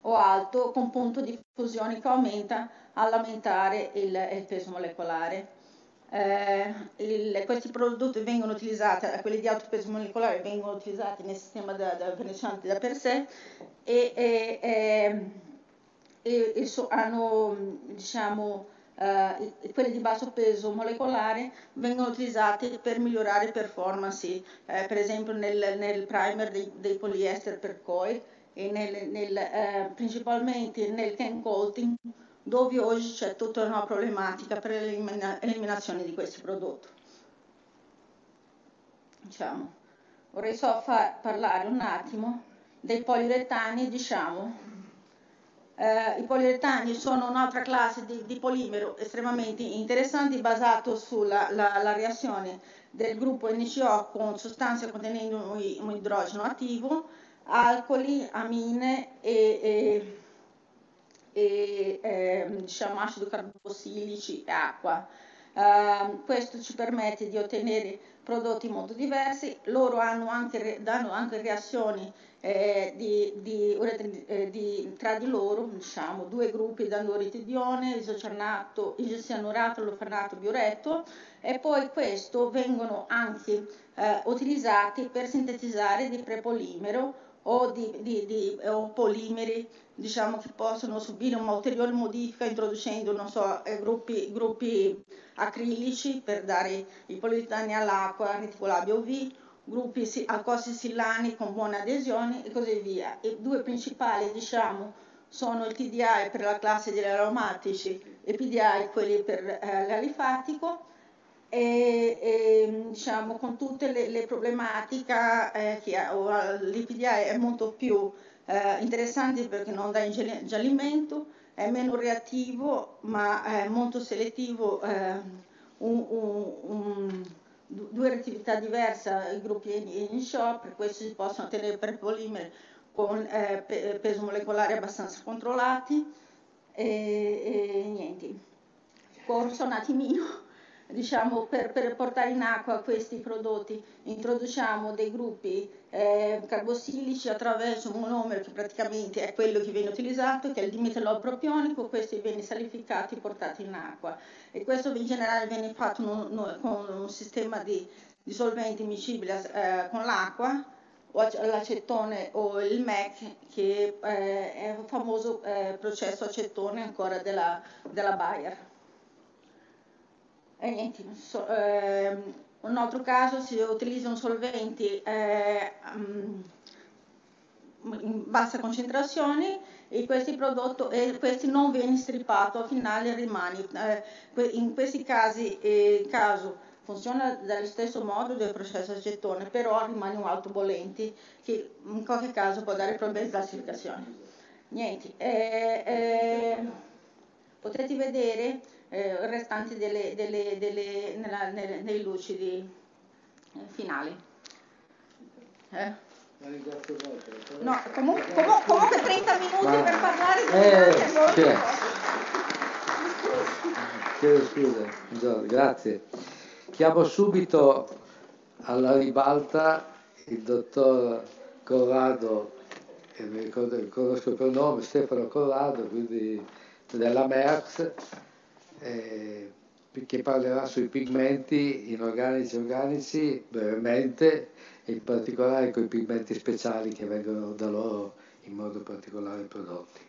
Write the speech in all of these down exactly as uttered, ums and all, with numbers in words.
o alto con punto di fusione che aumenta all'aumentare il, il peso molecolare. Eh, il, questi prodotti vengono utilizzati, quelli di alto peso molecolare vengono utilizzati nel sistema da, da verniciante da per sé e, e, e, e, e so, hanno, diciamo, eh, quelli di basso peso molecolare vengono utilizzati per migliorare performance, eh, per esempio nel, nel primer dei, dei poliester per coil e nel, nel, eh, principalmente nel can coating, dove oggi c'è tutta una problematica per l'eliminazione di questi prodotti. Diciamo, vorrei solo far parlare un attimo dei poliuretani. Diciamo, eh, i poliuretani sono un'altra classe di, di polimero estremamente interessante, basato sulla la, la reazione del gruppo N C O con sostanze contenendo un, un idrogeno attivo, alcoli, amine e, e e eh, diciamo acido carbossilici e acqua. Uh, questo ci permette di ottenere prodotti molto diversi. Loro hanno anche, danno anche reazioni eh, di, di, eh, di, tra di loro, diciamo, due gruppi danno uretidione, isocianato, isocianurato, lofanato, bioretto, e poi questo vengono anche eh, utilizzati per sintetizzare di prepolimero o di, di, di o polimeri, diciamo, che possono subire un'ulteriore modifica introducendo, non so, eh, gruppi, gruppi acrilici per dare i poliuretani all'acqua, reticolabile O V, gruppi alcossilani con buona adesione e così via. I due principali, diciamo, sono il T D I per la classe degli aromatici e P D I quelli per eh, l'alifatico. E, e diciamo con tutte le, le problematiche eh, che l'I P D I è molto più eh, interessante perché non dà ingiallimento, è meno reattivo ma è molto selettivo, eh, un, un, un, due reattività diverse, i gruppi in shop, per questo si possono ottenere per polimeri con eh, peso molecolare abbastanza controllati e, e niente, corso un attimino. Diciamo, per, per portare in acqua questi prodotti introduciamo dei gruppi eh, carbossilici attraverso un monomero che praticamente è quello che viene utilizzato, che è il dimetillopropionico. Questi viene salificati e portati in acqua, e questo in generale viene fatto un, un, con un sistema di, di solventi miscibili eh, con l'acqua o l'acetone o il M E C, che eh, è il famoso eh, processo acetone ancora della, della Bayer. E niente, so, eh, un altro caso si utilizzano solventi eh, in bassa concentrazione e questi prodotti e questi non viene strippato, al finale rimane. Eh, in questi casi eh, il caso funziona dallo stesso modo del processo acetone, però rimane un alto bollente che in qualche caso può dare problemi di classificazione. Niente, eh, eh, potete vedere eh, il restante delle, delle, delle, nella, nelle, nei lucidi eh, finali. Eh? No, comunque, comunque, comunque trenta minuti Ma, per parlare di eh, cioè, chiedo scusa, Giorgio, grazie. Chiamo subito alla ribalta il dottor Corrado, che mi ricordo, conosco per nome, Stefano Corrado, quindi della Merckx, eh, che parlerà sui pigmenti inorganici e organici brevemente, e in particolare con i pigmenti speciali che vengono da loro in modo particolare prodotti.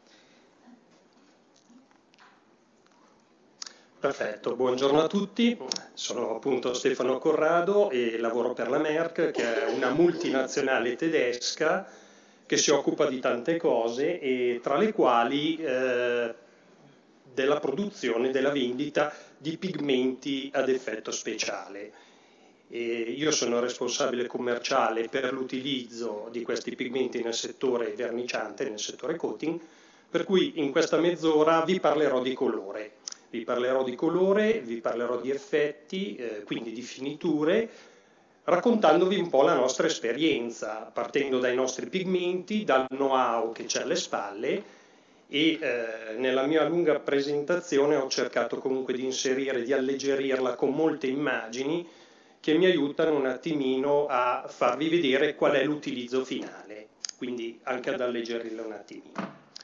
Perfetto, buongiorno a tutti, sono appunto Stefano Corrado e lavoro per la Merck, che è una multinazionale tedesca che si occupa di tante cose, e tra le quali eh, della produzione, della vendita di pigmenti ad effetto speciale. E io sono responsabile commerciale per l'utilizzo di questi pigmenti nel settore verniciante, nel settore coating, per cui in questa mezz'ora vi parlerò di colore. Vi parlerò di colore, vi parlerò di effetti, eh, quindi di finiture, raccontandovi un po' la nostra esperienza, partendo dai nostri pigmenti, dal know-how che c'è alle spalle, e eh, nella mia lunga presentazione ho cercato comunque di inserire, di alleggerirla con molte immagini che mi aiutano un attimino a farvi vedere qual è l'utilizzo finale, quindi anche ad alleggerirla un attimino.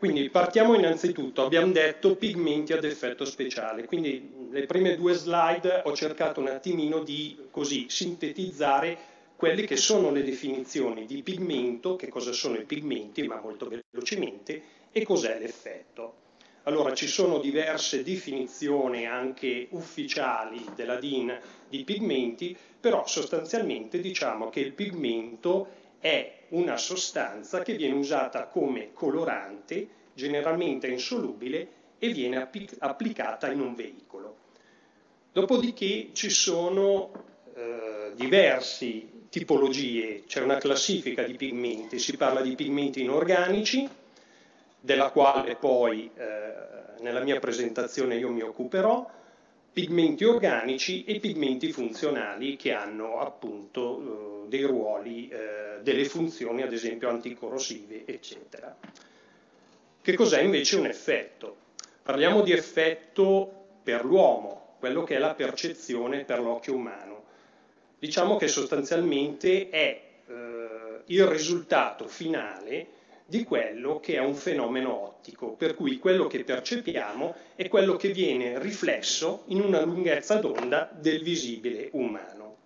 Quindi partiamo innanzitutto, abbiamo detto pigmenti ad effetto speciale, quindi le prime due slide ho cercato un attimino di così sintetizzare quelle che sono le definizioni di pigmento, che cosa sono i pigmenti, ma molto velocemente, e cos'è l'effetto. Allora, ci sono diverse definizioni anche ufficiali della D I N di pigmenti, però sostanzialmente diciamo che il pigmento è una sostanza che viene usata come colorante, generalmente insolubile, e viene applic- applicata in un veicolo. Dopodiché ci sono eh, diverse tipologie, c'è una classifica di pigmenti, si parla di pigmenti inorganici, della quale poi eh, nella mia presentazione io mi occuperò, pigmenti organici e pigmenti funzionali che hanno appunto eh, dei ruoli, eh, delle funzioni ad esempio anticorrosive, eccetera. Che cos'è invece un effetto? Parliamo di effetto per l'uomo, quello che è la percezione per l'occhio umano. Diciamo che sostanzialmente è eh, il risultato finale di quello che è un fenomeno ottico, per cui quello che percepiamo è quello che viene riflesso in una lunghezza d'onda del visibile umano.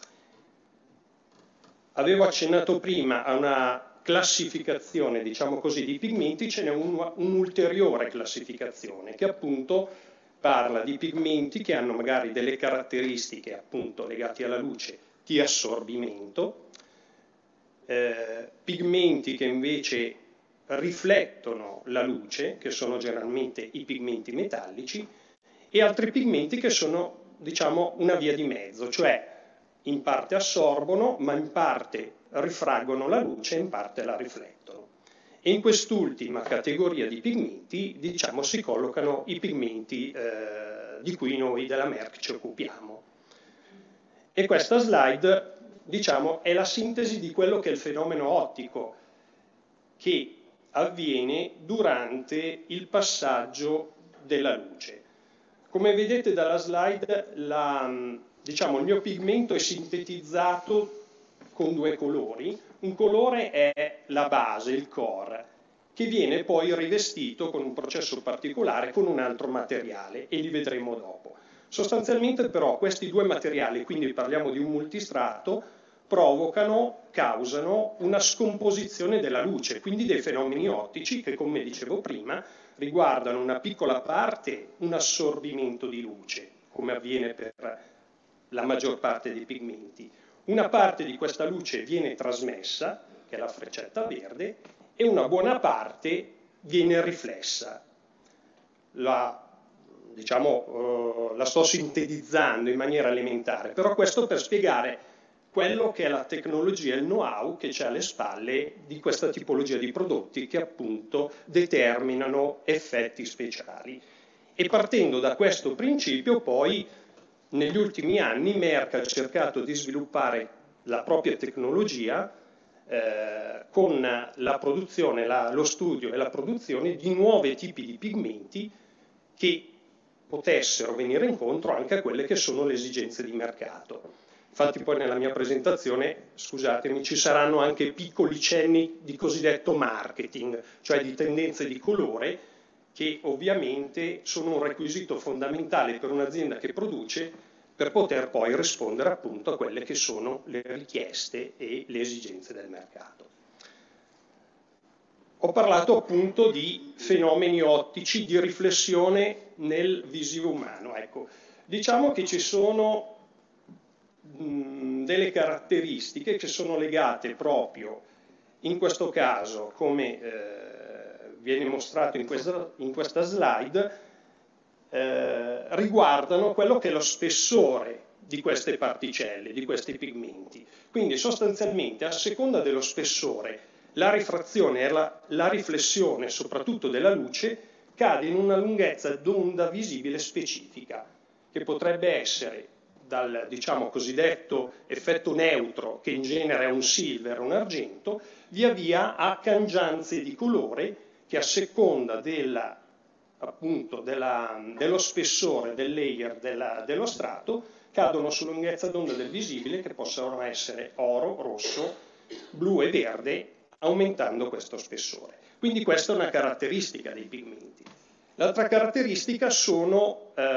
Avevo accennato prima a una classificazione, diciamo così, di pigmenti, ce n'è un'ulteriore classificazione che appunto parla di pigmenti che hanno magari delle caratteristiche appunto legate alla luce di assorbimento, Eh, pigmenti che invece riflettono la luce, che sono generalmente i pigmenti metallici, e altri pigmenti che sono, diciamo, una via di mezzo, cioè in parte assorbono, ma in parte rifraggono la luce e in parte la riflettono. E in quest'ultima categoria di pigmenti, diciamo, si collocano i pigmenti eh, di cui noi della Merck ci occupiamo. E questa slide, diciamo, è la sintesi di quello che è il fenomeno ottico che avviene durante il passaggio della luce. Come vedete dalla slide, la, diciamo, il mio pigmento è sintetizzato con due colori. Un colore è la base, il core, che viene poi rivestito con un processo particolare con un altro materiale, e li vedremo dopo. Sostanzialmente però questi due materiali, quindi parliamo di un multistrato, provocano, causano una scomposizione della luce, quindi dei fenomeni ottici che, come dicevo prima, riguardano una piccola parte, un assorbimento di luce, come avviene per la maggior parte dei pigmenti. Una parte di questa luce viene trasmessa, che è la freccetta verde, e una buona parte viene riflessa. La Diciamo, uh, la sto sintetizzando in maniera elementare, però questo per spiegare quello che è la tecnologia e il know-how che c'è alle spalle di questa tipologia di prodotti che appunto determinano effetti speciali. E partendo da questo principio poi negli ultimi anni Merck ha cercato di sviluppare la propria tecnologia eh, con la produzione, la, lo studio e la produzione di nuovi tipi di pigmenti che potessero venire incontro anche a quelle che sono le esigenze di mercato. Infatti poi nella mia presentazione, scusatemi, ci saranno anche piccoli cenni di cosiddetto marketing, cioè di tendenze di colore, che ovviamente sono un requisito fondamentale per un'azienda che produce per poter poi rispondere appunto a quelle che sono le richieste e le esigenze del mercato. Ho parlato appunto di fenomeni ottici, di riflessione nel visivo umano. Ecco, diciamo che ci sono mh, delle caratteristiche che sono legate proprio, in questo caso, come eh, viene mostrato in questa, in questa slide, eh, riguardano quello che è lo spessore di queste particelle, di questi pigmenti. Quindi sostanzialmente, a seconda dello spessore, la rifrazione e la, la riflessione, soprattutto della luce, cade in una lunghezza d'onda visibile specifica, che potrebbe essere dal, diciamo, cosiddetto effetto neutro, che in genere è un silver o un argento, via via a cangianze di colore che a seconda della, appunto, della, dello spessore del layer della, dello strato cadono su lunghezza d'onda del visibile, che possono essere oro, rosso, blu e verde, aumentando questo spessore. Quindi questa è una caratteristica dei pigmenti. L'altra caratteristica sono, eh,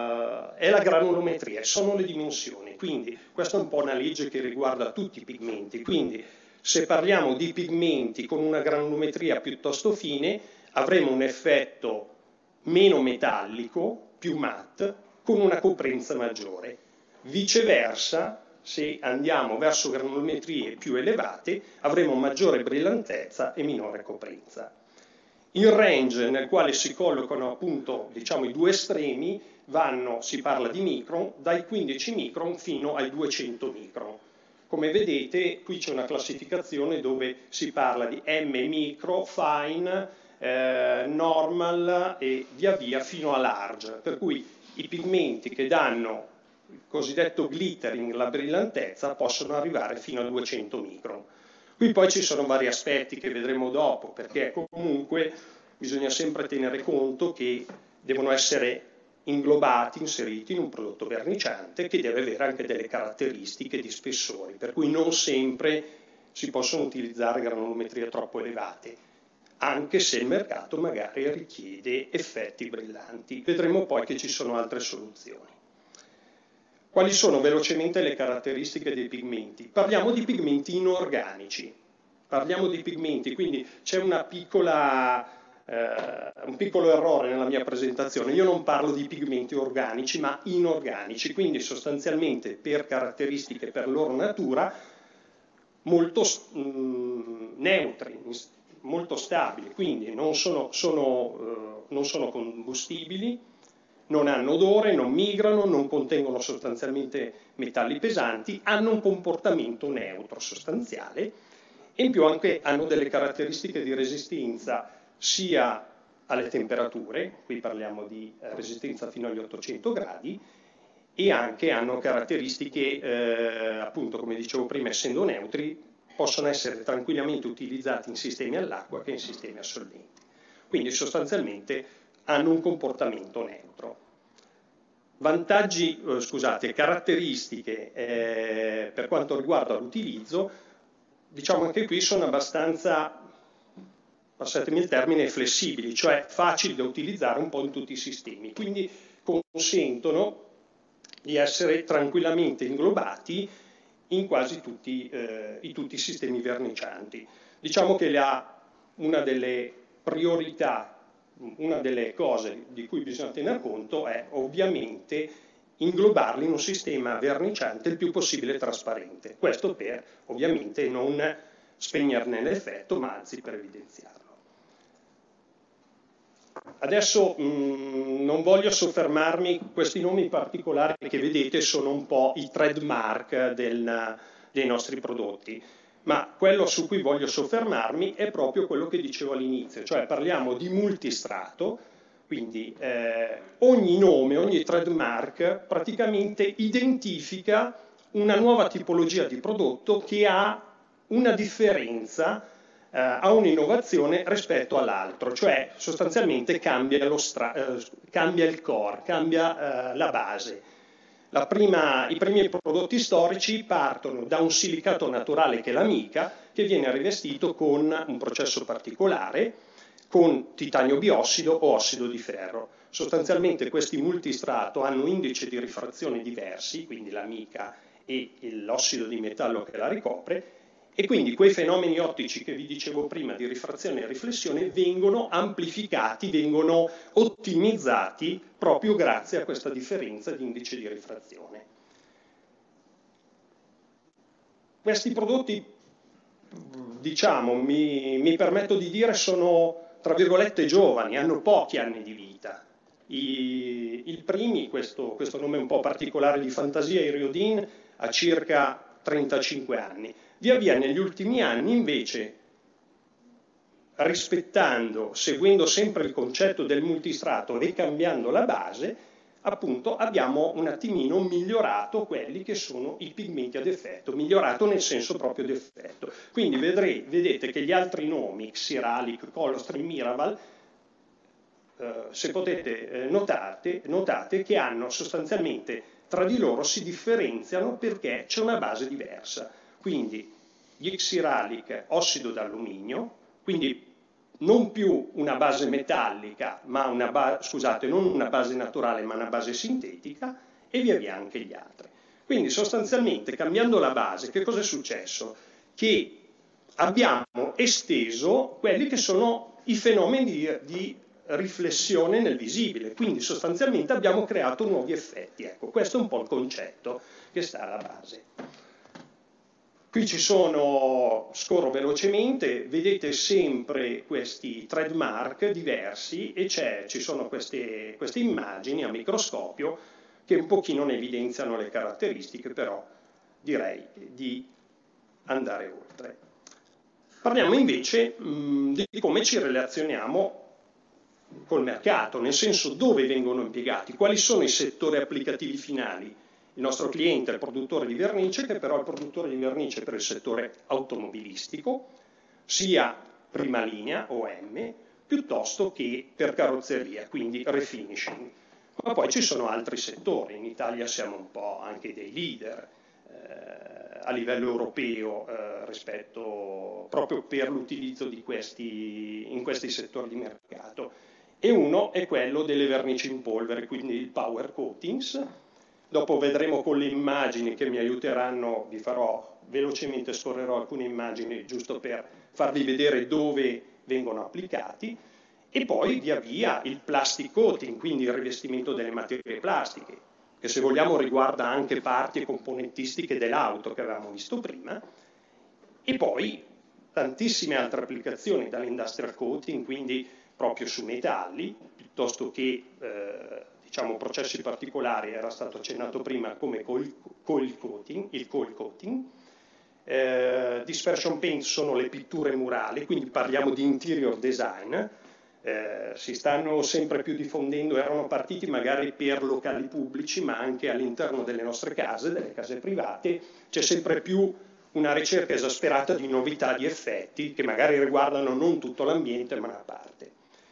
è la granulometria, sono le dimensioni. Quindi questa è un po' una legge che riguarda tutti i pigmenti. Quindi se parliamo di pigmenti con una granulometria piuttosto fine, avremo un effetto meno metallico, più matte, con una coprenza maggiore. Viceversa, se andiamo verso granulometrie più elevate, avremo maggiore brillantezza e minore coprenza. Il range nel quale si collocano appunto diciamo, i due estremi vanno, si parla di micron, dai quindici micron fino ai duecento micron. Come vedete qui c'è una classificazione dove si parla di M micro, fine, eh, normal e via via fino a large, per cui i pigmenti che danno il cosiddetto glittering, la brillantezza, possono arrivare fino a duecento micron. Qui poi ci sono vari aspetti che vedremo dopo, perché comunque bisogna sempre tenere conto che devono essere inglobati, inseriti in un prodotto verniciante che deve avere anche delle caratteristiche di spessori, per cui non sempre si possono utilizzare granulometrie troppo elevate, anche se il mercato magari richiede effetti brillanti. Vedremo poi che ci sono altre soluzioni. Quali sono velocemente le caratteristiche dei pigmenti? Parliamo di pigmenti inorganici. Parliamo di pigmenti, quindi c'è una piccola, eh, un piccolo errore nella mia presentazione. Io non parlo di pigmenti organici, ma inorganici, quindi sostanzialmente per caratteristiche, per loro natura, molto mh, neutri, molto stabili, quindi non sono, sono, eh, non sono combustibili, non hanno odore, non migrano, non contengono sostanzialmente metalli pesanti, hanno un comportamento neutro sostanziale e in più anche hanno delle caratteristiche di resistenza sia alle temperature, qui parliamo di resistenza fino agli ottocento gradi, e anche hanno caratteristiche, eh, appunto come dicevo prima, essendo neutri, possono essere tranquillamente utilizzati in sistemi all'acqua che in sistemi a solventi. Quindi sostanzialmente hanno un comportamento neutro. Vantaggi, eh, scusate, caratteristiche eh, per quanto riguarda l'utilizzo, diciamo anche qui sono abbastanza, passatemi il termine, flessibili, cioè facili da utilizzare un po' in tutti i sistemi, quindi consentono di essere tranquillamente inglobati in quasi tutti, eh, in tutti i sistemi vernicianti. Diciamo che la, una delle priorità, una delle cose di cui bisogna tener conto è ovviamente inglobarli in un sistema verniciante il più possibile trasparente. Questo per ovviamente non spegnerne l'effetto, ma anzi per evidenziarlo. Adesso mh, non voglio soffermarmi, questi nomi particolari che vedete sono un po' i trademark del, dei nostri prodotti, ma quello su cui voglio soffermarmi è proprio quello che dicevo all'inizio, cioè parliamo di multistrato, quindi eh, ogni nome, ogni trademark praticamente identifica una nuova tipologia di prodotto che ha una differenza, eh, ha un'innovazione rispetto all'altro, cioè sostanzialmente cambia, lo stra eh, cambia il core, cambia eh, la base. La prima, I primi prodotti storici partono da un silicato naturale che è la mica, che viene rivestito con un processo particolare, con titanio biossido o ossido di ferro. Sostanzialmente questi multistrato hanno indici di rifrazione diversi, quindi la mica e l'ossido di metallo che la ricopre, e quindi quei fenomeni ottici che vi dicevo prima di rifrazione e riflessione vengono amplificati, vengono ottimizzati proprio grazie a questa differenza di indice di rifrazione. Questi prodotti, diciamo, mi, mi permetto di dire, sono tra virgolette giovani, hanno pochi anni di vita. I, il primi, questo, questo nome un po' particolare di fantasia, Iriodin, ha circa trentacinque anni. Via via negli ultimi anni invece, rispettando, seguendo sempre il concetto del multistrato e cambiando la base, appunto abbiamo un attimino migliorato quelli che sono i pigmenti ad effetto, migliorato nel senso proprio di effetto. Quindi vedrei, vedete che gli altri nomi, Xiralic, Colostrum, Miraval, eh, se potete eh, notate, notate che hanno sostanzialmente tra di loro si differenziano perché c'è una base diversa. Quindi gli Xiralic ossido d'alluminio, quindi non più una base metallica, ma una ba- scusate, non una base naturale, ma una base sintetica, e via via anche gli altri. Quindi sostanzialmente, cambiando la base, che cosa è successo? Che abbiamo esteso quelli che sono i fenomeni di, di riflessione nel visibile, quindi sostanzialmente abbiamo creato nuovi effetti. Ecco, questo è un po' il concetto che sta alla base. Qui ci sono, scorro velocemente, vedete sempre questi trademark diversi e ci sono queste, queste immagini a microscopio che un pochino ne evidenziano le caratteristiche, però direi di andare oltre. Parliamo invece mh, di come ci relazioniamo col mercato, nel senso dove vengono impiegati, quali sono i settori applicativi finali. Il nostro cliente è il produttore di vernice, che però è il produttore di vernice per il settore automobilistico, sia prima linea O M, piuttosto che per carrozzeria, quindi refinishing. Ma poi ci sono altri settori, in Italia siamo un po' anche dei leader eh, a livello europeo eh, rispetto proprio per l'utilizzo di questi, in questi settori di mercato. E uno è quello delle vernici in polvere, quindi il power coatings. Dopo vedremo con le immagini che mi aiuteranno, vi farò velocemente, scorrerò alcune immagini giusto per farvi vedere dove vengono applicati. E poi via via il plastic coating, quindi il rivestimento delle materie plastiche, che se vogliamo riguarda anche parti e componentistiche dell'auto che avevamo visto prima, e poi tantissime altre applicazioni, dall'industrial coating, quindi proprio su metalli, piuttosto che eh, diciamo processi particolari, era stato accennato prima come coil, coil coating, il coil coating. Eh, dispersion paint sono le pitture murali, quindi parliamo di interior design. Eh, si stanno sempre più diffondendo, erano partiti magari per locali pubblici, ma anche all'interno delle nostre case, delle case private, c'è sempre più una ricerca esasperata di novità, di effetti che magari riguardano non tutto l'ambiente, ma una parte.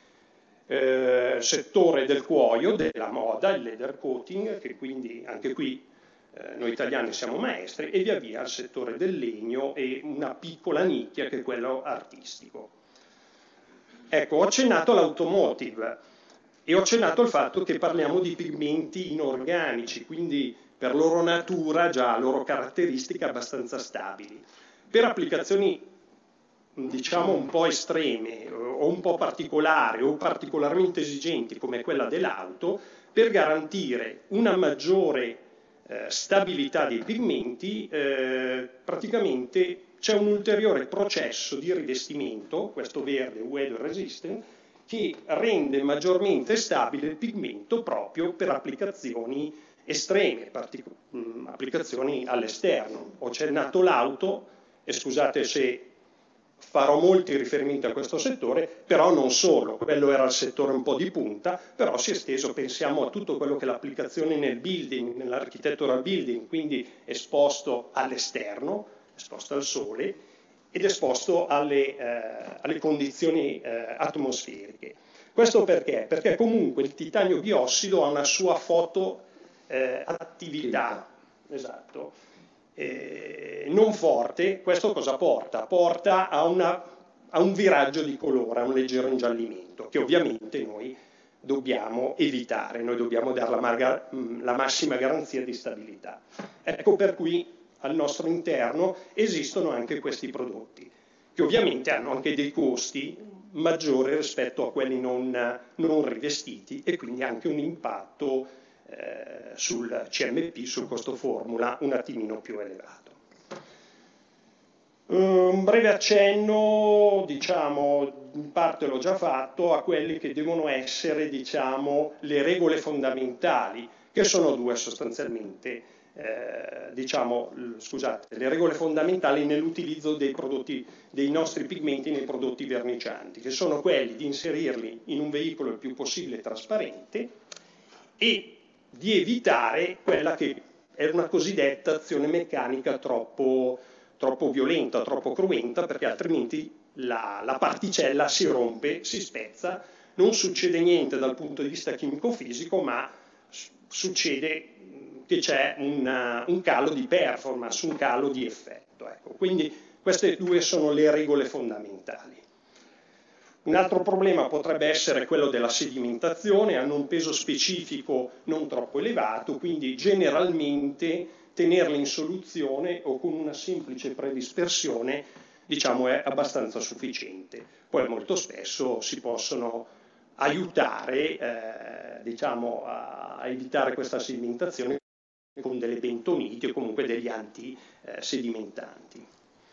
Eh, settore del cuoio, della moda, il leather coating, che quindi anche qui eh, noi italiani siamo maestri, e via via il settore del legno e una piccola nicchia che è quello artistico. Ecco, ho accennato all'automotive e ho accennato al fatto che parliamo di pigmenti inorganici, quindi per loro natura, già loro caratteristiche abbastanza stabili. Per applicazioni, diciamo, un po' estreme o un po' particolari o particolarmente esigenti come quella dell'auto, per garantire una maggiore eh, stabilità dei pigmenti, eh, praticamente c'è un ulteriore processo di rivestimento, questo verde weather resistant, che rende maggiormente stabile il pigmento proprio per applicazioni estreme, mh, applicazioni all'esterno. Ho accennato l'auto, e scusate se farò molti riferimenti a questo settore, però non solo, quello era il settore un po' di punta, però si è esteso, pensiamo a tutto quello che è l'applicazione nel building, nell'architectural building, quindi esposto all'esterno, esposto al sole ed esposto alle, eh, alle condizioni eh, atmosferiche. Questo perché? Perché comunque il titanio biossido ha una sua foto eh, attività, esatto, eh, non forte. Questo cosa porta? Porta a, una, a un viraggio di colore, a un leggero ingiallimento, che ovviamente noi dobbiamo evitare, noi dobbiamo dare la, marga, la massima garanzia di stabilità. Ecco per cui al nostro interno esistono anche questi prodotti, che ovviamente hanno anche dei costi maggiori rispetto a quelli non, non rivestiti e quindi anche un impatto eh, sul C M P, sul costo formula, un attimino più elevato. Un breve accenno, diciamo, in parte l'ho già fatto, a quelli che devono essere, diciamo, le regole fondamentali, che sono due sostanzialmente. Eh, diciamo, scusate, le regole fondamentali nell'utilizzo dei prodotti, dei nostri pigmenti nei prodotti vernicianti, che sono quelli di inserirli in un veicolo il più possibile trasparente e di evitare quella che è una cosiddetta azione meccanica troppo, troppo violenta, troppo cruenta, perché altrimenti la, la particella si rompe, si spezza, non succede niente dal punto di vista chimico-fisico, ma succede che c'è una, un calo di performance, un calo di effetto. Ecco. Quindi queste due sono le regole fondamentali. Un altro problema potrebbe essere quello della sedimentazione, hanno un peso specifico non troppo elevato, quindi generalmente tenerli in soluzione o con una semplice predispersione, diciamo, è abbastanza sufficiente. Poi molto spesso si possono aiutare, eh, diciamo, a, a evitare questa sedimentazione con delle bentoniti o comunque degli antisedimentanti.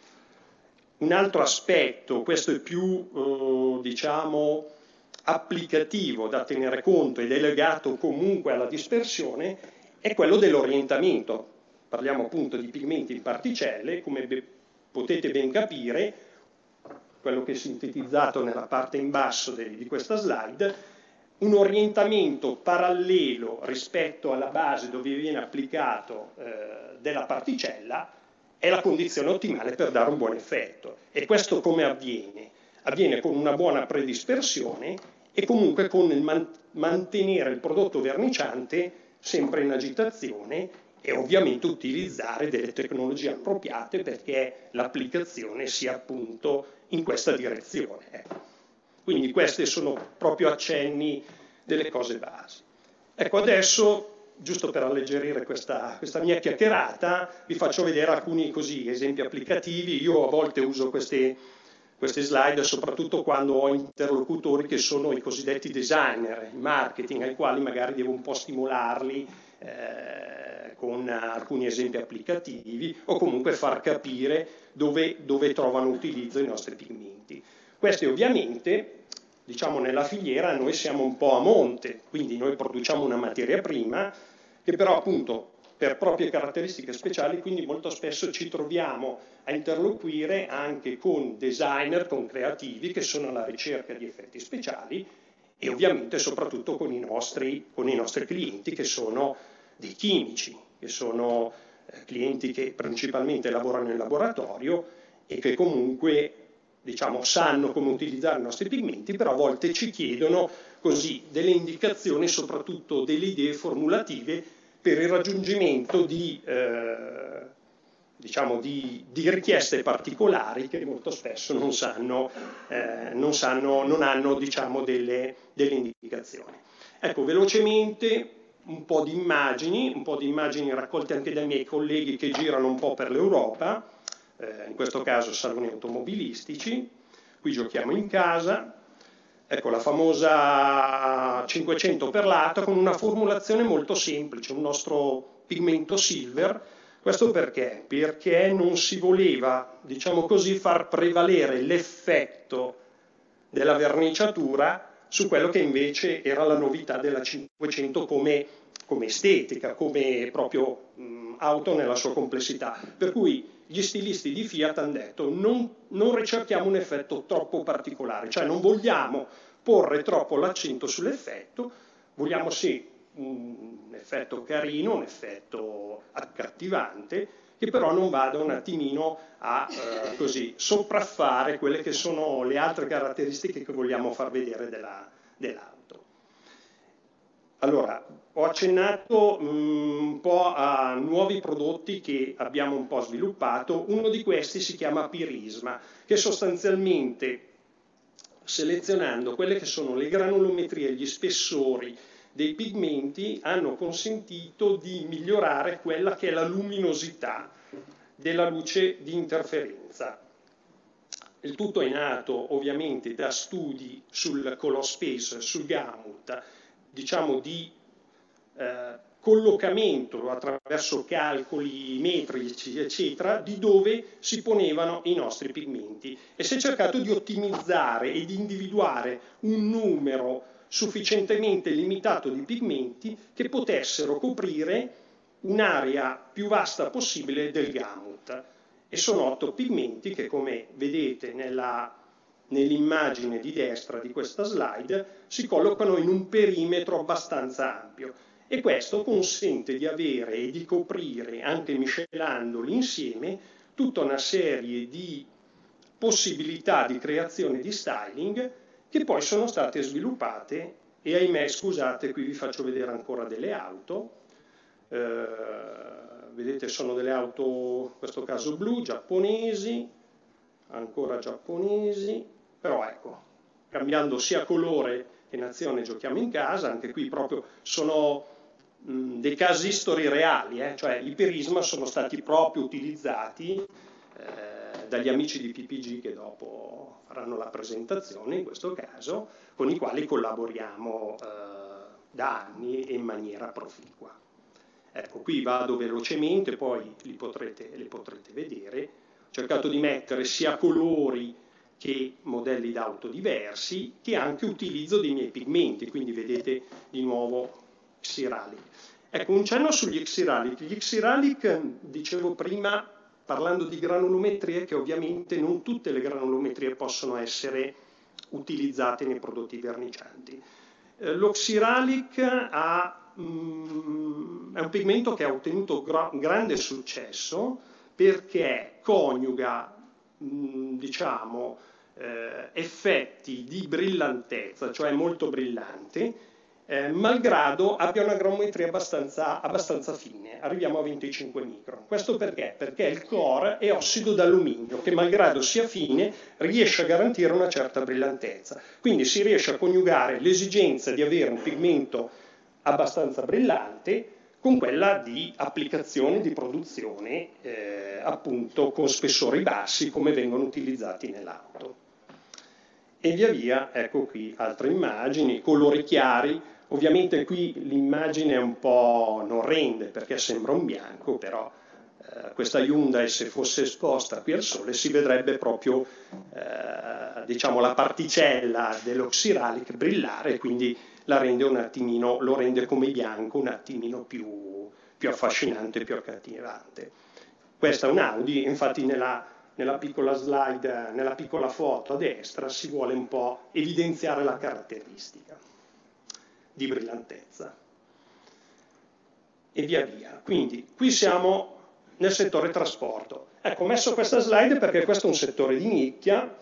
Un altro aspetto, questo è più eh, diciamo applicativo da tenere conto ed è legato comunque alla dispersione, è quello dell'orientamento. Parliamo appunto di pigmenti in particelle, come be- potete ben capire, quello che è sintetizzato nella parte in basso de- di questa slide, un orientamento parallelo rispetto alla base dove viene applicato eh, della particella è la condizione ottimale per dare un buon effetto. E questo come avviene? Avviene con una buona predispersione e comunque con il man- mantenere il prodotto verniciante sempre in agitazione e ovviamente utilizzare delle tecnologie appropriate perché l'applicazione sia appunto in questa direzione. Ecco. Quindi questi sono proprio accenni delle cose basi. Ecco, adesso giusto per alleggerire questa, questa mia chiacchierata, vi faccio vedere alcuni così, esempi applicativi. Io a volte uso queste, queste slide soprattutto quando ho interlocutori che sono i cosiddetti designer, i marketing, ai quali magari devo un po' stimolarli eh, con alcuni esempi applicativi o comunque far capire dove, dove trovano utilizzo i nostri pigmenti. Questi ovviamente, diciamo nella filiera, noi siamo un po' a monte, quindi noi produciamo una materia prima che però appunto per proprie caratteristiche speciali, quindi molto spesso ci troviamo a interloquire anche con designer, con creativi che sono alla ricerca di effetti speciali e ovviamente soprattutto con i nostri, con i nostri clienti che sono dei chimici, che sono eh, clienti che principalmente lavorano in laboratorio e che comunque diciamo, sanno come utilizzare i nostri pigmenti, però a volte ci chiedono così delle indicazioni, soprattutto delle idee formulative per il raggiungimento di, eh, diciamo, di, di richieste particolari che molto spesso non sanno, eh, non, sanno, non hanno diciamo, delle, delle indicazioni. Ecco, velocemente un po' di immagini, un po' di immagini raccolte anche dai miei colleghi che girano un po' per l'Europa, eh, in questo caso saloni automobilistici. Qui giochiamo in casa. Ecco la famosa cinquecento per lato con una formulazione molto semplice, un nostro pigmento silver. Questo perché? Perché non si voleva, diciamo così, far prevalere l'effetto della verniciatura su quello che invece era la novità della cinquecento come, come estetica, come proprio mh, auto nella sua complessità. Per cui gli stilisti di Fiat hanno detto non, non ricerchiamo un effetto troppo particolare, cioè non vogliamo porre troppo l'accento sull'effetto, vogliamo sì un effetto carino, un effetto accattivante, che però non vada un attimino a eh, così sopraffare quelle che sono le altre caratteristiche che vogliamo far vedere della, dell'auto. Allora, ho accennato mh, un po' a nuovi prodotti che abbiamo un po' sviluppato. Uno di questi si chiama Pirisma, che sostanzialmente, selezionando quelle che sono le granulometrie e gli spessori dei pigmenti, hanno consentito di migliorare quella che è la luminosità della luce di interferenza. Il tutto è nato ovviamente da studi sul color space, sul gamut, diciamo di eh, collocamento attraverso calcoli metrici eccetera di dove si ponevano i nostri pigmenti e si è cercato di ottimizzare e di individuare un numero sufficientemente limitato di pigmenti che potessero coprire un'area più vasta possibile del gamut. E sono otto pigmenti che, come vedete nella, nell'immagine di destra di questa slide, si collocano in un perimetro abbastanza ampio e questo consente di avere e di coprire, anche miscelandoli insieme, tutta una serie di possibilità di creazione di styling che poi sono state sviluppate e ahimè, scusate, qui vi faccio vedere ancora delle auto. Eh, vedete sono delle auto, in questo caso blu, giapponesi, ancora giapponesi, però ecco, cambiando sia colore che nazione giochiamo in casa. Anche qui proprio sono mh, dei casistori reali, eh? Cioè i Prisma sono stati proprio utilizzati eh, dagli amici di P P G, che dopo faranno la presentazione in questo caso, con i quali collaboriamo eh, da anni e in maniera proficua. Ecco, qui vado velocemente, poi li potrete, li potrete vedere. Ho cercato di mettere sia colori che modelli d'auto diversi, che anche utilizzo dei miei pigmenti, quindi vedete di nuovo Xiralic. Ecco, un cenno sugli Xiralic. Gli Xiralic, dicevo prima, parlando di granulometrie, che ovviamente non tutte le granulometrie possono essere utilizzate nei prodotti vernicianti. Eh, lo Xiralic ha, mm, è un pigmento che ha ottenuto gra grande successo perché coniuga, mh, diciamo, eh, effetti di brillantezza, cioè molto brillante, eh, malgrado abbia una granulometria abbastanza, abbastanza fine, arriviamo a venticinque micron. Questo perché? Perché il core è ossido d'alluminio che, malgrado sia fine, riesce a garantire una certa brillantezza. Quindi si riesce a coniugare l'esigenza di avere un pigmento abbastanza brillante con quella di applicazione, di produzione, eh, appunto con spessori bassi, come vengono utilizzati nell'auto. E via via, ecco qui altre immagini, colori chiari. Ovviamente qui l'immagine è un po' non rende perché sembra un bianco, però eh, questa Hyundai, se fosse esposta qui al sole, si vedrebbe proprio eh, diciamo la particella dello Xiralic brillare, quindi la rende un attimino, lo rende come bianco un attimino più, più affascinante, più accattivante. Questa è un Audi, infatti nella, nella piccola slide, nella piccola foto a destra si vuole un po' evidenziare la caratteristica di brillantezza. E via via. Quindi qui siamo nel settore trasporto. Ecco, ho messo questa slide perché questo è un settore di nicchia,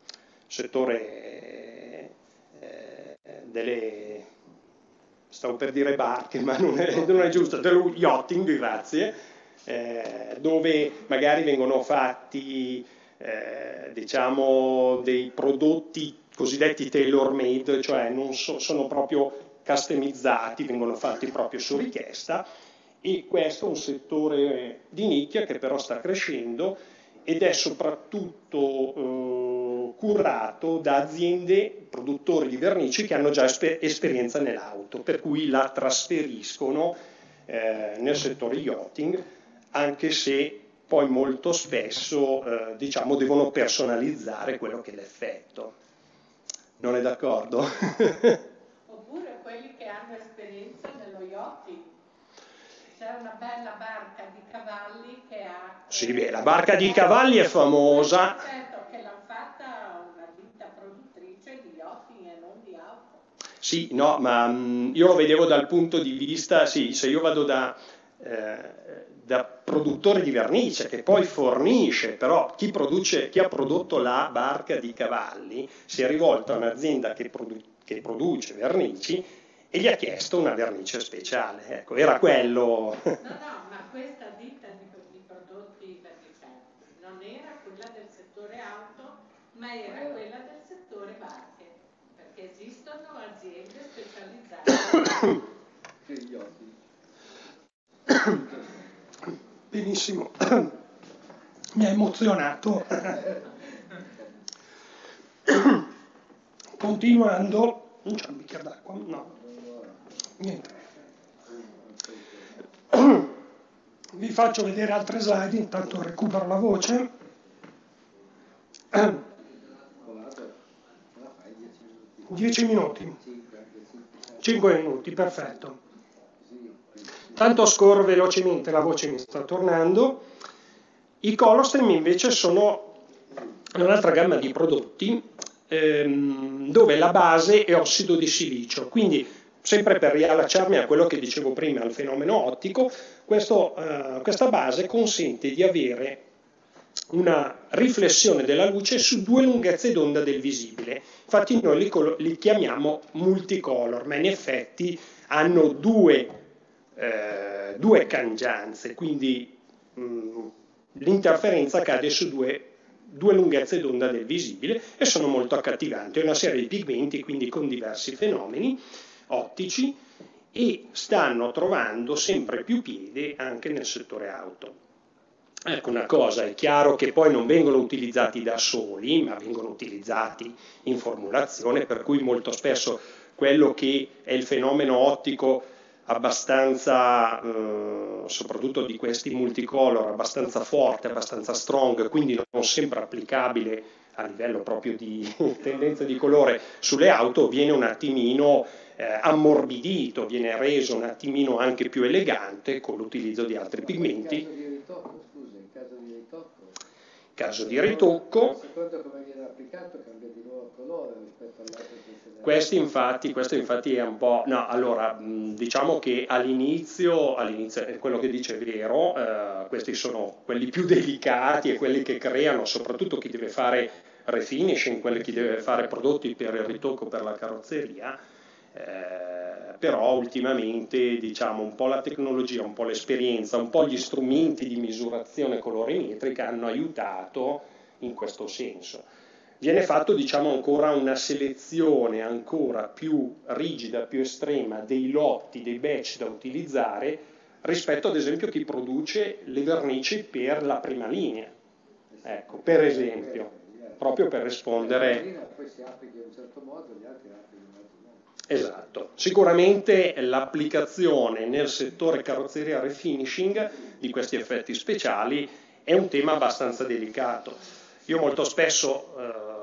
settore eh, delle, stavo per dire barche, ma non è, non è giusto, dello yachting, grazie, eh, dove magari vengono fatti eh, diciamo dei prodotti cosiddetti tailor made, cioè non so, sono proprio customizzati, vengono fatti proprio su richiesta, e questo è un settore di nicchia che però sta crescendo ed è soprattutto eh, curato da aziende produttori di vernici che hanno già esper esperienza nell'auto, per cui la trasferiscono eh, nel settore yachting, anche se poi molto spesso eh, diciamo devono personalizzare quello che è l'effetto. Non è d'accordo? Oppure quelli che hanno esperienza nello yachting. C'è una bella barca di cavalli che ha... Sì, beh, la barca di cavalli è famosa. Certo, che l'ha fatta una ditta produttrice di yachting e non di auto. Sì, no, ma mh, io lo vedevo dal punto di vista, sì, se io vado da, eh, da produttore di vernice che poi fornisce, però chi, produce, chi ha prodotto la barca di cavalli si è rivolto a un'azienda che, produ che produce vernici e gli ha chiesto una vernice speciale, ecco, era quello. No, no, ma questa ditta di, di prodotti vernicianti non era quella del settore auto, ma era quella del settore barche, perché esistono aziende specializzate. Benissimo, mi ha emozionato. Continuando, non c'è un bicchiere d'acqua? No. Niente. Vi faccio vedere altre slide, intanto recupero la voce. dieci minuti. cinque minuti, perfetto. Tanto scorro velocemente, la voce mi sta tornando. I Colostem invece sono un'altra gamma di prodotti ehm, dove la base è ossido di silicio, quindi sempre per riallacciarmi a quello che dicevo prima, al fenomeno ottico, questo, uh, questa base consente di avere una riflessione della luce su due lunghezze d'onda del visibile. Infatti noi li, li chiamiamo multicolor, ma in effetti hanno due, eh, due cangianze, quindi l'interferenza cade su due due lunghezze d'onda del visibile e sono molto accattivanti. È una serie di pigmenti, quindi con diversi fenomeni ottici, e stanno trovando sempre più piede anche nel settore auto. Ecco, una cosa, è chiaro che poi non vengono utilizzati da soli, ma vengono utilizzati in formulazione, per cui molto spesso quello che è il fenomeno ottico abbastanza, eh, soprattutto di questi multicolor, abbastanza forte, abbastanza strong, quindi non sempre applicabile a livello proprio di tendenza di colore sulle auto, viene un attimino eh, ammorbidito, viene reso un attimino anche più elegante con l'utilizzo di altri pigmenti. Caso di ritocco, questi infatti, questo infatti è un po', no, allora diciamo che all'inizio, all'inizio è quello che dice è vero, eh, questi sono quelli più delicati e quelli che creano, soprattutto chi deve fare refinishing, quelli che deve fare prodotti per il ritocco per la carrozzeria. Eh, però ultimamente diciamo un po' la tecnologia, un po' l'esperienza, un po' gli strumenti di misurazione colorimetrica hanno aiutato in questo senso. Viene fatto diciamo ancora una selezione ancora più rigida, più estrema dei lotti, dei batch da utilizzare rispetto ad esempio a chi produce le vernici per la prima linea, ecco, per esempio, proprio per rispondere. Esatto, sicuramente l'applicazione nel settore carrozzeria refinishing di questi effetti speciali è un tema abbastanza delicato. Io molto spesso,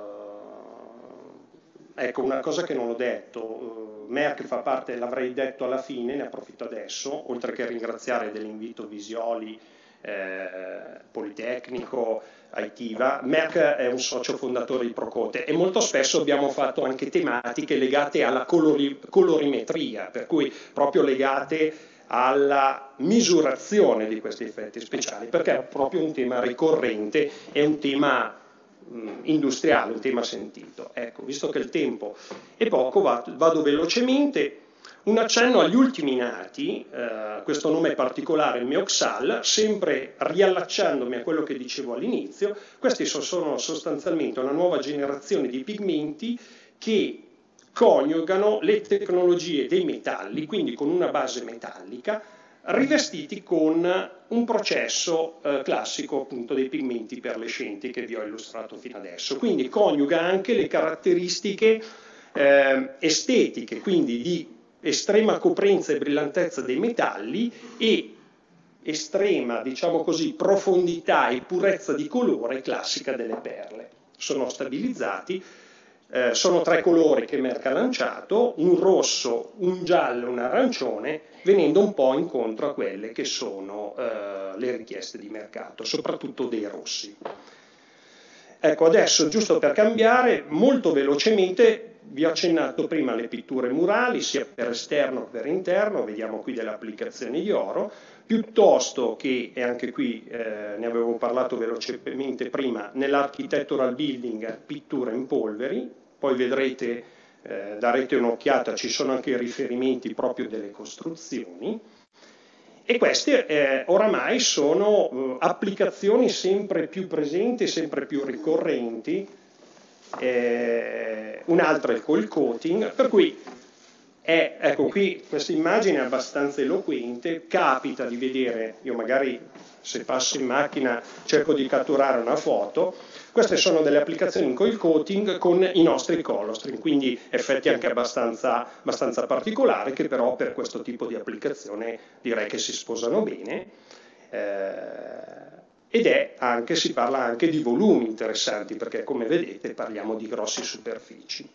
eh, ecco una cosa che non ho detto, eh, Merck fa parte, l'avrei detto alla fine, ne approfitto adesso, oltre che ringraziare dell'invito Visioli, eh, Politecnico, Aitiva. Merck è un socio fondatore di Procote e molto spesso abbiamo fatto anche tematiche legate alla colori, colorimetria, per cui proprio legate alla misurazione di questi effetti speciali, perché è proprio un tema ricorrente, è un tema mh, industriale, un tema sentito. Ecco, visto che il tempo è poco, vado velocemente. Un accenno agli ultimi nati, eh, questo nome particolare, il Meoxal, sempre riallacciandomi a quello che dicevo all'inizio, questi sono sostanzialmente una nuova generazione di pigmenti che coniugano le tecnologie dei metalli, quindi con una base metallica, rivestiti con un processo eh, classico appunto dei pigmenti perlescenti che vi ho illustrato fino adesso. Quindi coniuga anche le caratteristiche eh, estetiche, quindi di estrema coprenza e brillantezza dei metalli e estrema, diciamo così, profondità e purezza di colore classica delle perle. Sono stabilizzati, eh, sono tre colori che Merck ha lanciato, un rosso, un giallo e un arancione, venendo un po' incontro a quelle che sono eh, le richieste di mercato, soprattutto dei rossi. Ecco, adesso, giusto per cambiare, molto velocemente, vi ho accennato prima le pitture murali, sia per esterno che per interno, vediamo qui delle applicazioni di oro, piuttosto che, e anche qui eh, ne avevo parlato velocemente prima, nell'architectural building pitture in polveri, poi vedrete, eh, darete un'occhiata, ci sono anche i riferimenti proprio delle costruzioni, e queste eh, oramai sono eh, applicazioni sempre più presenti, sempre più ricorrenti. Eh, un'altra è il coil coating, per cui è, ecco qui questa immagine è abbastanza eloquente, capita di vedere, io magari se passo in macchina cerco di catturare una foto, queste sono delle applicazioni in coil coating con i nostri Colostrin, quindi effetti anche abbastanza, abbastanza particolari che però per questo tipo di applicazione direi che si sposano bene. Eh, ed è anche, si parla anche di volumi interessanti perché come vedete parliamo di grosse superfici,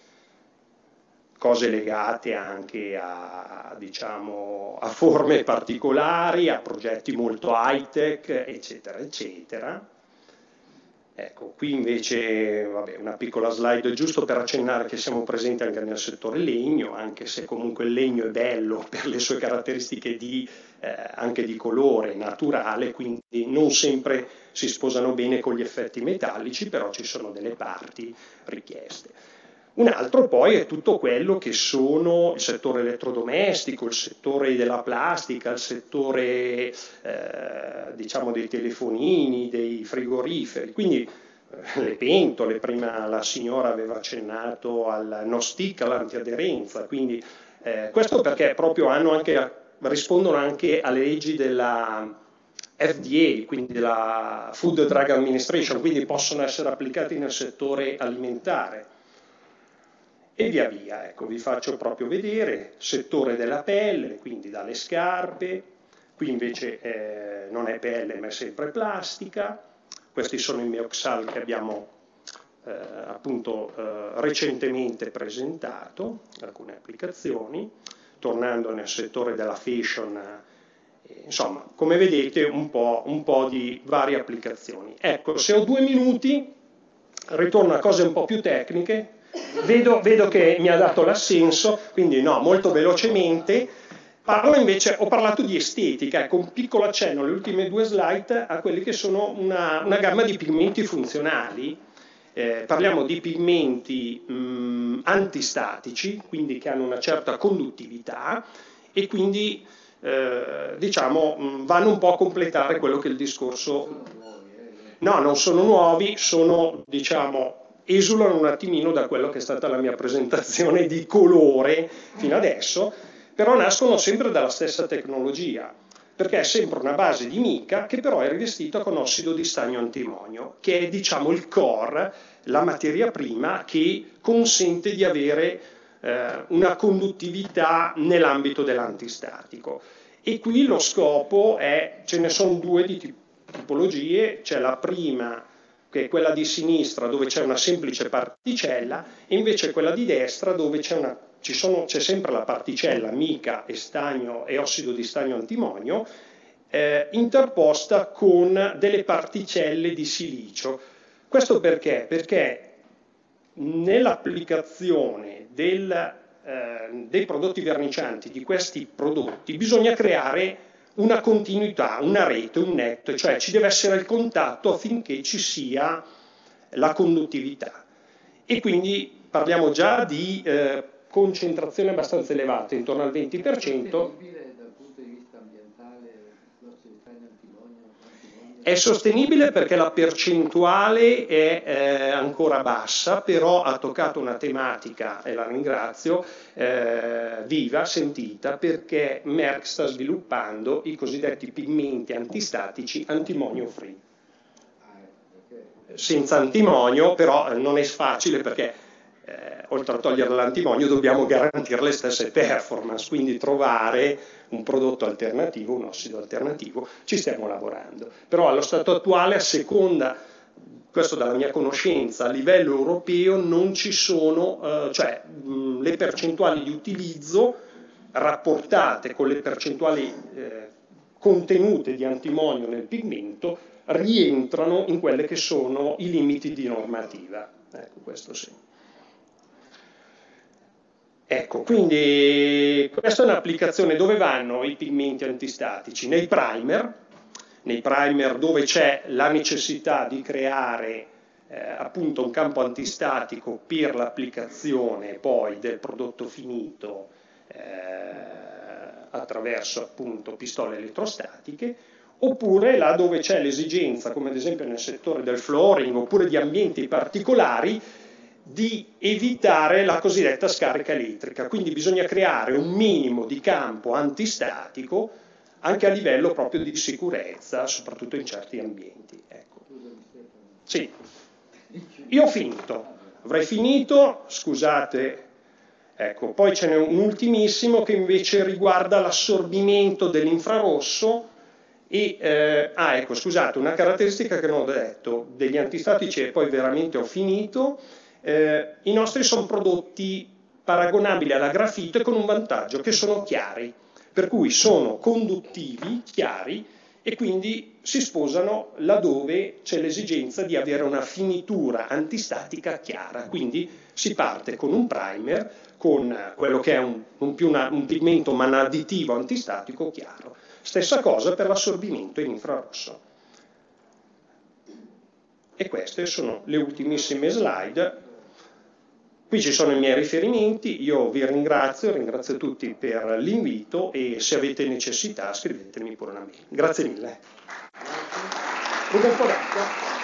cose legate anche a, diciamo, a forme particolari, a progetti molto high tech eccetera eccetera. Ecco, qui invece vabbè, una piccola slide giusto per accennare che siamo presenti anche nel settore legno, anche se comunque il legno è bello per le sue caratteristiche di, eh, anche di colore naturale, quindi non sempre si sposano bene con gli effetti metallici, però ci sono delle parti richieste. Un altro poi è tutto quello che sono il settore elettrodomestico, il settore della plastica, il settore eh, diciamo dei telefonini, dei frigoriferi, quindi le pentole, prima la signora aveva accennato al no stick, all'antiaderenza, quindi eh, questo perché proprio hanno anche, rispondono anche alle leggi della F D A, quindi della Food and Drug Administration, quindi possono essere applicati nel settore alimentare. E via via, ecco, vi faccio proprio vedere, settore della pelle, quindi dalle scarpe, qui invece eh, non è pelle ma è sempre plastica, questi sono i Meoxal che abbiamo eh, appunto eh, recentemente presentato, alcune applicazioni, tornando nel settore della fashion, eh, insomma, come vedete un po', un po' di varie applicazioni. Ecco, se ho due minuti, ritorno a cose un po' più tecniche. Vedo, vedo che mi ha dato l'assenso, quindi no, molto velocemente. Parlo invece, ho parlato di estetica, ecco, un piccolo accenno, le ultime due slide, a quelli che sono una, una gamma di pigmenti funzionali. Eh, parliamo di pigmenti mh, antistatici, quindi che hanno una certa conduttività e quindi eh, diciamo mh, vanno un po' a completare quello che è il discorso. No, non sono nuovi, sono diciamo esulano un attimino da quello che è stata la mia presentazione di colore fino adesso, però nascono sempre dalla stessa tecnologia, perché è sempre una base di mica che però è rivestita con ossido di stagno antimonio, che è diciamo il core, la materia prima che consente di avere eh, una conduttività nell'ambito dell'antistatico. E qui lo scopo è, ce ne sono due di tipologie, c'è la prima che è quella di sinistra dove c'è una semplice particella e invece quella di destra dove c'è una Ci sono, c'è sempre la particella mica e stagno e ossido di stagno antimonio eh, interposta con delle particelle di silicio. Questo perché? Perché nell'applicazione del, eh, dei prodotti vernicianti di questi prodotti bisogna creare una continuità, una rete, un netto, cioè ci deve essere il contatto affinché ci sia la conduttività. E quindi parliamo già di eh, concentrazione abbastanza elevata, intorno al venti per cento. È sostenibile perché la percentuale è eh, ancora bassa, però ha toccato una tematica, e la ringrazio, eh, viva, sentita, perché Merck sta sviluppando i cosiddetti pigmenti antistatici antimonio free. Senza antimonio, però non è facile perché eh, oltre a togliere l'antimonio dobbiamo garantire le stesse performance, quindi trovare un prodotto alternativo, un ossido alternativo, ci stiamo lavorando. Però allo stato attuale, a seconda, questo dalla mia conoscenza, a livello europeo non ci sono, eh, cioè mh, le percentuali di utilizzo rapportate con le percentuali eh, contenute di antimonio nel pigmento rientrano in quelle che sono i limiti di normativa. Ecco, questo sì. Ecco, quindi questa è un'applicazione dove vanno i pigmenti antistatici, nei primer, nei primer dove c'è la necessità di creare eh, appunto un campo antistatico per l'applicazione poi del prodotto finito eh, attraverso appunto pistole elettrostatiche, oppure là dove c'è l'esigenza, come ad esempio nel settore del flooring oppure di ambienti particolari, di evitare la cosiddetta scarica elettrica, quindi bisogna creare un minimo di campo antistatico anche a livello proprio di sicurezza, soprattutto in certi ambienti. Ecco. Sì, io ho finito, avrei finito, scusate, ecco, poi ce n'è un ultimissimo che invece riguarda l'assorbimento dell'infrarosso e, eh, ah ecco, scusate, una caratteristica che non ho detto, degli antistatici e poi veramente ho finito. Eh, I nostri sono prodotti paragonabili alla grafite con un vantaggio, che sono chiari, per cui sono conduttivi, chiari, e quindi si sposano laddove c'è l'esigenza di avere una finitura antistatica chiara. Quindi si parte con un primer, con quello che è un, un, più una, un pigmento ma un additivo antistatico chiaro. Stessa cosa per l'assorbimento in infrarosso. E queste sono le ultimissime slide. Qui ci sono i miei riferimenti, io vi ringrazio, ringrazio tutti per l'invito e se avete necessità scrivetemi pure una mail. Grazie mille. Un po' d'acqua.